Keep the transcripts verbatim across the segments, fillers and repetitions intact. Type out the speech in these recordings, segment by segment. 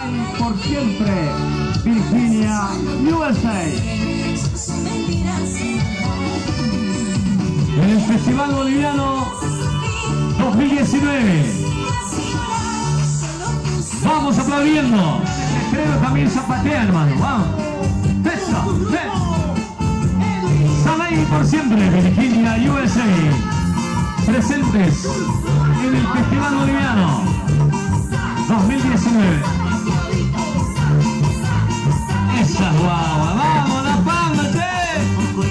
Saban por siempre, Virginia, U S A. En el Festival Boliviano dos mil diecinueve. Vamos aplaudiendo. Creo que también zapatea, hermano. Vamos. Eso. Saban por siempre, Virginia, U S A. Presentes en el Festival Boliviano dos mil diecinueve. Esa guagua, vamos, la palma, che.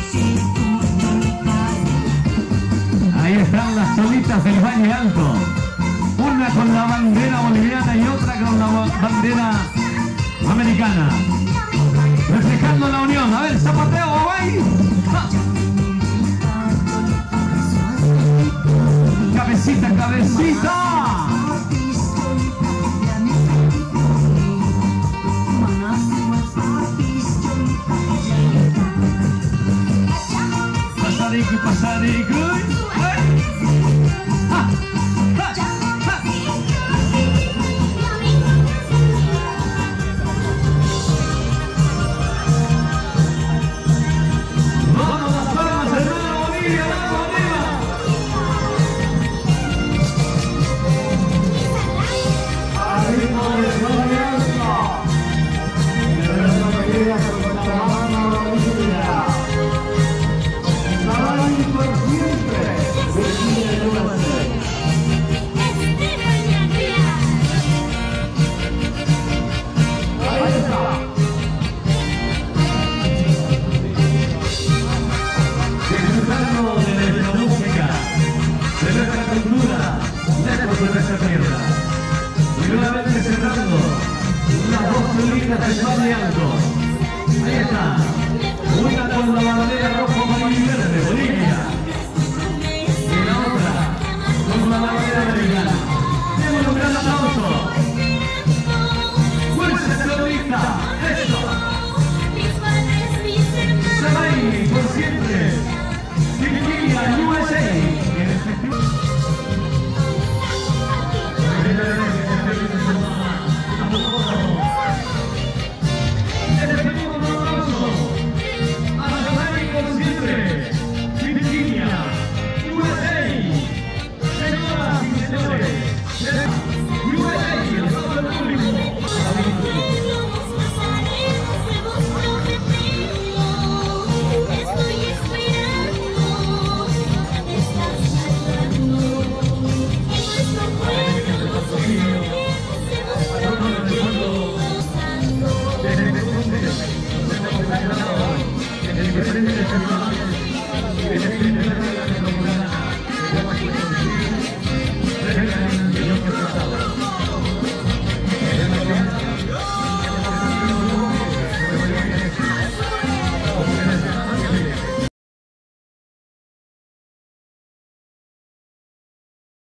Ahí están las solitas del Valle Alto. Una con la bandera boliviana y otra con la bandera americana. Reflejando la unión. A ver, zapateo, guay. Cabecita, cabecita. Pasarico, pasarico. ¡Ah! Ahí está, una con la bandera roja, amarillo y verde, Bolivia, y la otra con la bandera americana. Demos un gran aplauso. ¡Fuerza terrorista! ¡Eso! Saban por siempre, Virginia, U S A, en el festival. Gracias.